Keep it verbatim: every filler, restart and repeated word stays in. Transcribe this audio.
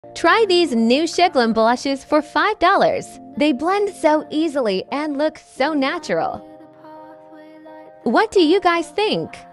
Try these new Sheglam blushes for five dollars. They blend so easily and look so natural. What do you guys think?